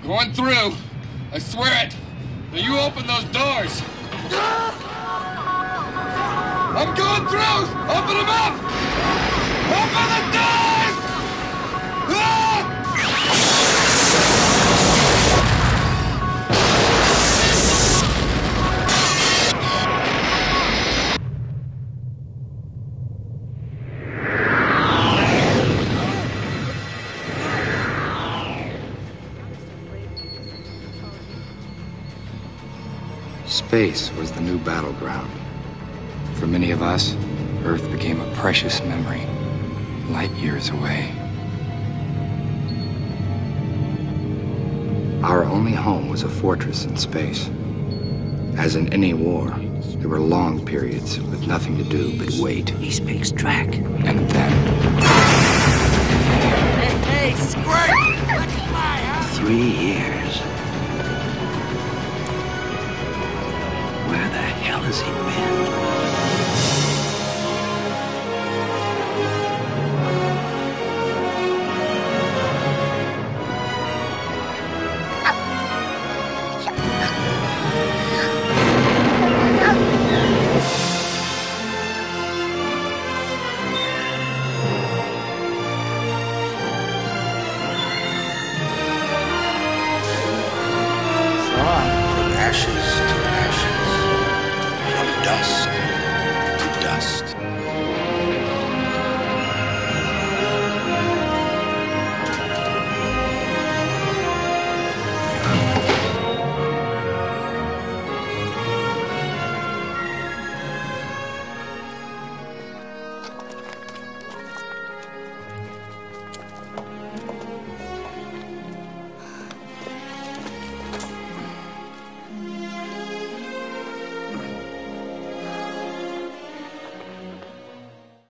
Going through. I swear it. Now you open those doors. I'm going through! Open them up! Open the doors! Ah! Space was the new battleground. For many of us, Earth became a precious memory, light years away. Our only home was a fortress in space. As in any war, there were long periods with nothing to do but wait. He speaks track. And then... Hey, squirt! 3 years. Where the hell has he been? From ashes to ashes, from dust to dust.